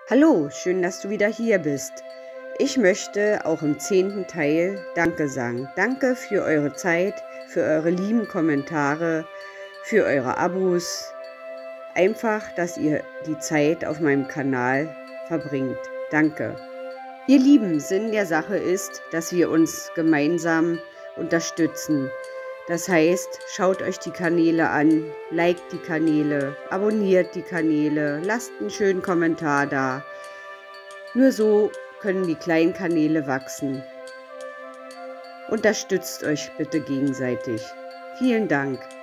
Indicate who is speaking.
Speaker 1: Hallo, schön, dass du wieder hier bist. Ich möchte auch im 10. Teil Danke sagen. Danke für eure Zeit, für eure lieben Kommentare, für eure Abos. Einfach, dass ihr die Zeit auf meinem Kanal verbringt. Danke. Ihr Lieben, Sinn der Sache ist, dass wir uns gemeinsam unterstützen. Das heißt, schaut euch die Kanäle an, liked die Kanäle, abonniert die Kanäle, lasst einen schönen Kommentar da. Nur so können die kleinen Kanäle wachsen. Unterstützt euch bitte gegenseitig. Vielen Dank.